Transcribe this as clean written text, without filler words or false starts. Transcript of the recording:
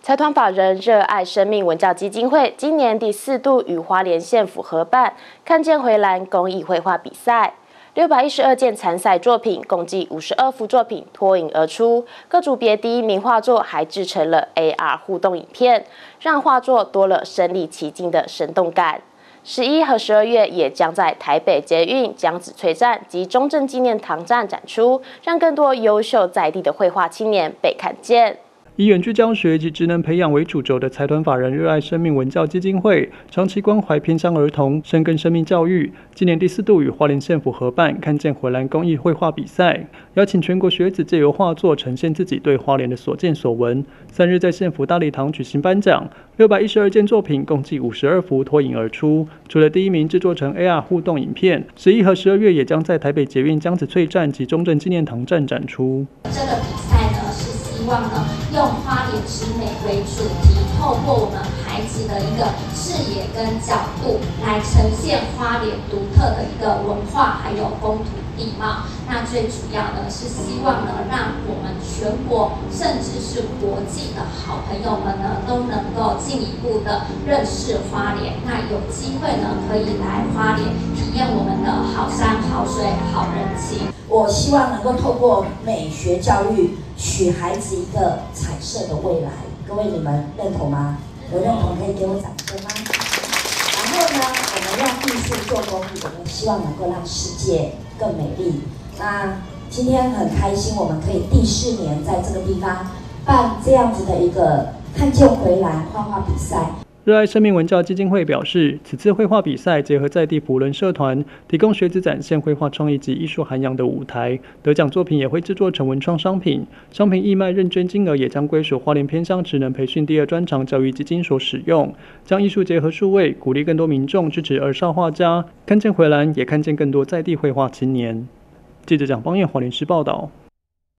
财团法人热爱生命文教基金会今年第4度与花莲县府合办“看见回蓝”公益绘画比赛，612件参赛作品，共计52幅作品脱颖而出。各组别第1名画作还制成了 AR 互动影片，让画作多了身临其境的生动感。11和12月也将在台北捷运江子翠站及中正纪念堂站展出，让更多优秀在地的绘画青年被看见。 以远距教学及职能培养为主轴的财团法人热爱生命文教基金会，长期关怀偏乡儿童，深耕生命教育。今年第4度与花莲县府合办“看见回蓝”公益绘画比赛，邀请全国学子借由画作呈现自己对花莲的所见所闻。3日在县府大礼堂举行颁奖，612件作品，共计52幅脱颖而出。除了第1名制作成 AR 互动影片，11和12月也将在台北捷运江子翠站及中正纪念堂站展出。 这个比赛呢，是希望呢用花莲之美为主题，透过我们孩子的一个视野跟角度来呈现花莲独特的一个文化还有风土地貌。那最主要呢是希望呢让我们全国甚至是国际的好朋友们呢都能够进一步的认识花莲。那有机会呢可以来花莲体验我们的好山好水好人情。 我希望能够透过美学教育，许孩子一个彩色的未来。各位，你们认同吗？有认同可以给我掌声吗？然后呢，我们用艺术做公益，我们希望能够让世界更美丽。那今天很开心，我们可以第4年在这个地方办这样子的一个看见回蓝画画比赛。 热爱生命文教基金会表示，此次绘画比赛结合在地扶轮社团，提供学子展现绘画创意及艺术涵养的舞台。得奖作品也会制作成文创商品，商品义卖认捐金额也将归属花莲偏乡职能培训第2专长教育基金所使用。将艺术结合数位，鼓励更多民众支持儿少画家，看见回蓝，也看见更多在地绘画青年。记者蒋邦彦花莲市报道。